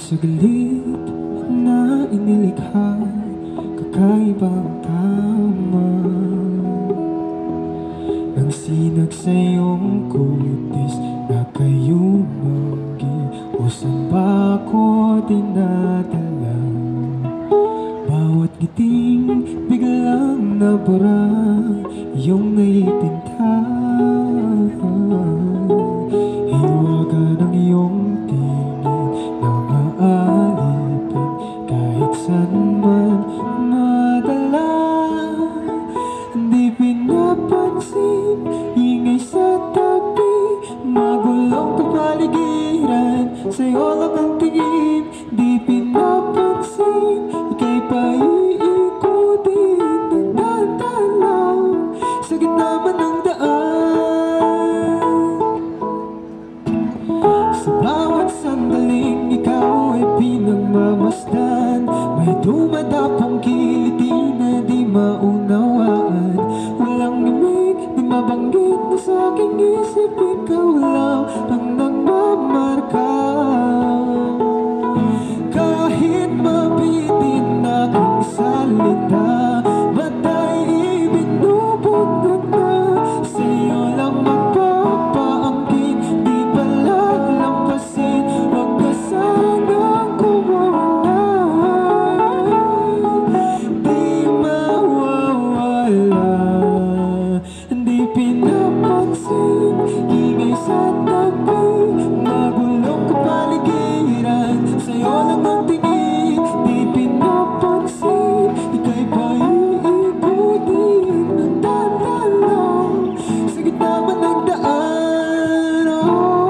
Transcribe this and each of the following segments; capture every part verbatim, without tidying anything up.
saglit na inilikha, kakaibang tama ang sinag sa iyong kutis na kayo manggi o saan ba ako dinadala? Bawat giting biglang nabura iyong naipinta, hiwaga ng iyong tingin na maalipin kahit saan man madala. Di pinapansin, ingay sa tabi, magulong kapaligiran, sa'yo lang ang tingin. Di pinapansin, ika'y paiikutin ng dadalaw sa gitna man ng daan. Sa bawat sandaling ikaw ay pinagmamasdan, may dumadapong kiliti na di maunawaan. Walang imig, di mabanggit na sa aking isip, ikaw lang ang nagmamarka. Kahit mabitin aking salita, matay ibinubunod na, sa'yo lang magpapaangkin, di palalampasin, wag ka sanang kumuna. Di mawawala, di pinapansin, ingay sa tabi, magulong kapaligiran, sa'yo lang ang tingin. Di pinapansin, ika'y paiikutin ng dadalaw sa gitna man ng daan. Oh,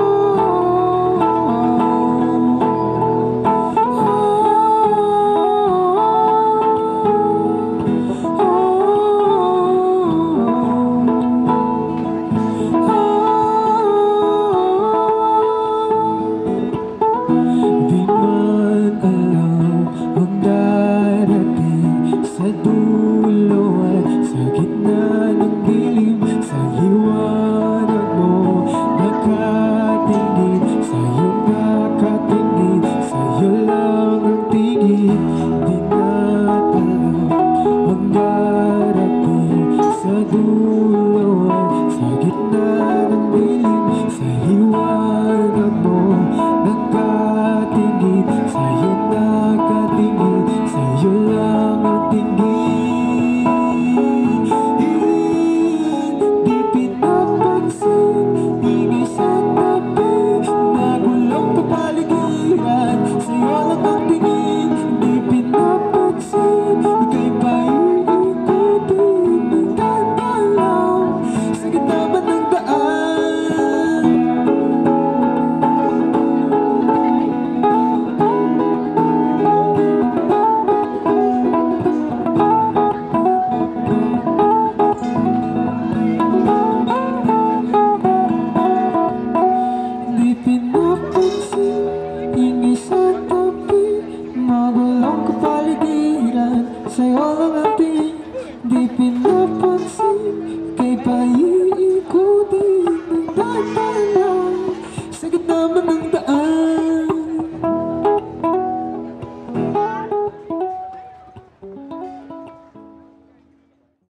di man alam ang darating sa dulo at sa gitna ng dilim, sa liwanag mo nakatingin, sa'yo nakatingin, sa'yo lang ang tingin. Di natin alam ang darating sa dulo at sa gitna ng dilim, sa liwanag mo nakatingin, sa'yo nakatingin, sa'yo lang ang tingin. Di pinapansin, ingay sa tabi, magulong kapaligiran, sa'yo lang ang tingin. Di pinapansin, ika'y paiikutin ng dadalaw sa gitna man ng daan. Di pinapansin, ingay sa tabi, magulong kapaligiran, sa'yo lang ang tingin. Di pinapansin, ika'y paiikutin ng dadalaw sa gitna man ng